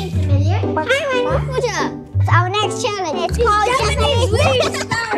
Japanese familiar? So our next challenge is called Japanese restart.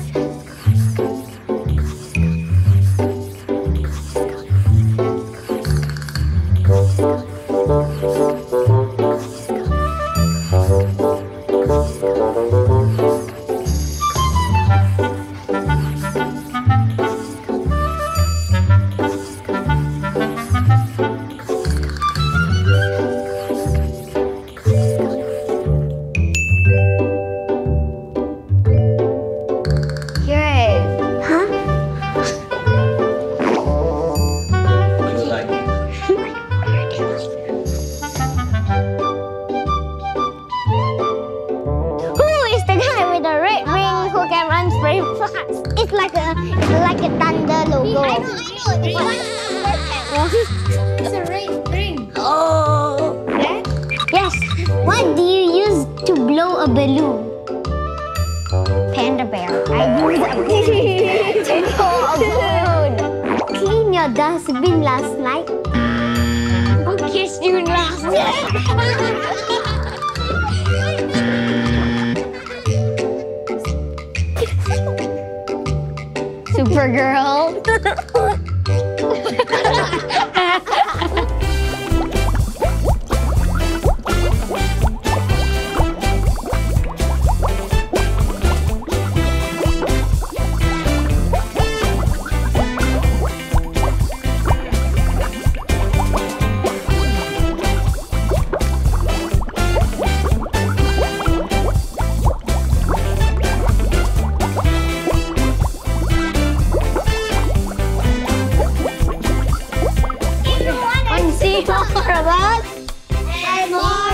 It's like a thunder logo. I know. It's a ring. Oh. Yeah? Yes. What do you use to blow a balloon? Panda bear. I use a balloon to blow a balloon. Clean your dustbin last night. Who kissed you last night? Supergirl. More of us and more